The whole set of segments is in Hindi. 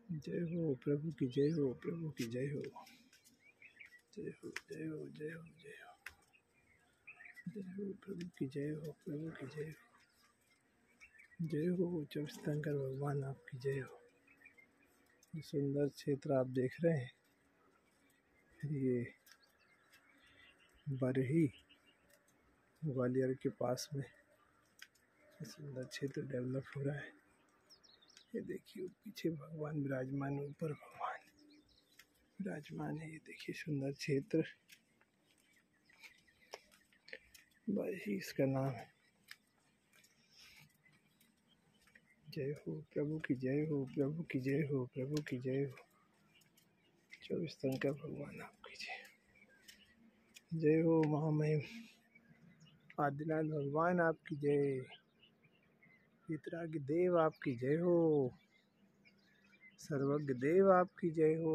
जय हो प्रभु की जय हो, प्रभु की जय हो, जय हो जय हो जय हो जय हो, जय हो प्रभु की जय हो, प्रभु की जय हो, जय हो 24 तीर्थंकर भगवान आपकी जय हो। ये सुंदर क्षेत्र आप देख रहे हैं, ये बरही ग्वालियर के पास में सुंदर क्षेत्र डेवलप हो रहा है। ये देखिए पीछे भगवान विराजमान है, ऊपर भगवान विराजमान है। ये देखिए सुंदर क्षेत्र बरही इसका नाम है। जय हो प्रभु की जय हो, प्रभु की जय हो, प्रभु की जय हो, 24 तीर्थंकर भगवान आपकी जय। जय हो महामहिम आदिनाथ भगवान आपकी जय, वितरागी देव आपकी जय हो, सर्वज्ञ देव आपकी जय हो,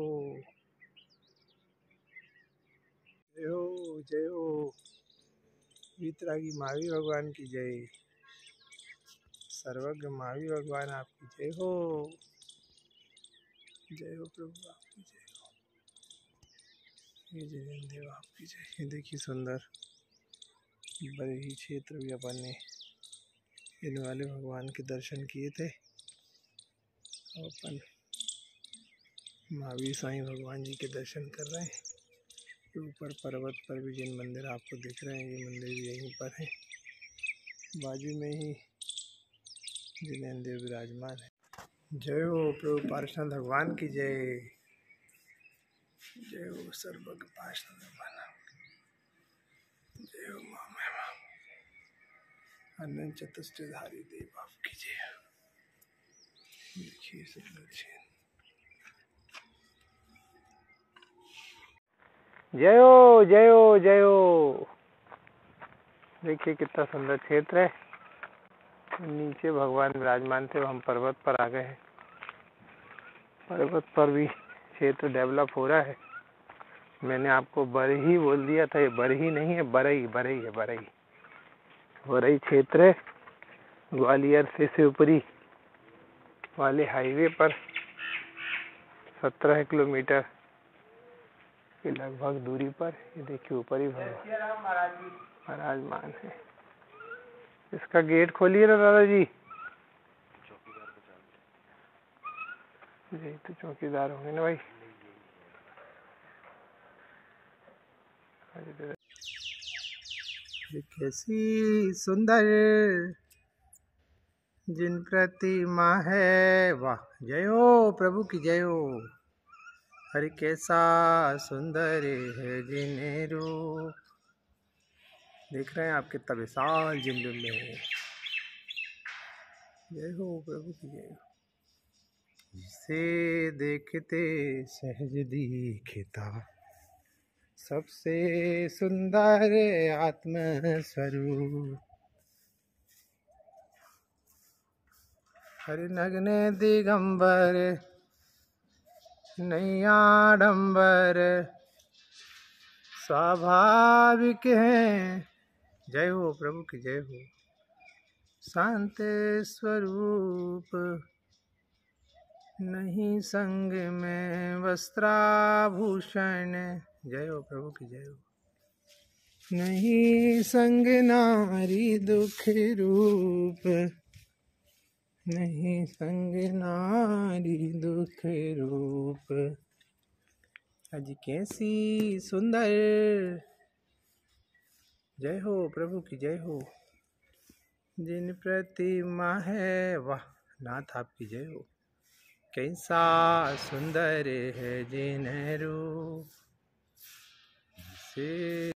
जय हो जय हो, वितरागी महावीर भगवान की जय, सर्वज्ञ महावीर भगवान आपकी जय हो, जय हो प्रभु आपकी जय हो, ये जय देव आपकी जय। ये देखिए सुंदर बरही क्षेत्र भी अपन ने इन वाले भगवान के दर्शन किए थे। और अपन महावीर साईं भगवान जी के दर्शन कर रहे हैं। ऊपर पर्वत पर भी जिन मंदिर आपको दिख रहे हैं, ये मंदिर भी यहीं पर है, बाजू में ही जिनेन्द्र देव विराजमान है। जय हो प्रभु पार्षद भगवान की जय, जय हो सर्वज्ञ पार्षद भगवान, जय हो महामहिमा अनंत चतुष्टयधारी देव आपकी जय। देखिए सुंदर क्षेत्र, जय हो जय हो जय हो। देखिए कितना सुंदर क्षेत्र है। नीचे भगवान विराजमान थे, हम पर्वत पर आ गए हैं। पर्वत पर भी क्षेत्र डेवलप हो रहा है। मैंने आपको बरही बोल दिया था, ये बरही नहीं है, बरही बरही है, बरही बरही क्षेत्र है। ग्वालियर से शिवपुरी वाले हाईवे पर 17 किलोमीटर के लगभग दूरी पर ये देखिए ऊपर ही विराजमान है। इसका गेट खोलिए ना दादा जी। यही तो चौकीदार होंगे ना भाई। कैसी सुंदर जिन प्रतिमा है, वाह जय हो प्रभु की जय हो। हरि कैसा सुंदर है जिन रूप, देख रहे हैं आप कितना विशाल जिन में है। जय हो प्रभु की जय हो। जिसे देखते सहज दिखता सबसे सुंदर आत्म स्वरूप, हरि नग्न दिगंबर नैयाडंबर स्वाभाविक है। जय हो प्रभु की जय हो। शांत स्वरूप नहीं संग में वस्त्राभूषण, जय हो प्रभु की जय हो। नहीं संग नारी दुख रूप, नहीं संग नारी दुख रूप, आज कैसी सुंदर। जय हो प्रभु की जय हो। जिन प्रतिमा है, वाह नाथ आपकी जय हो। कैसा सुंदर है जिन रूप से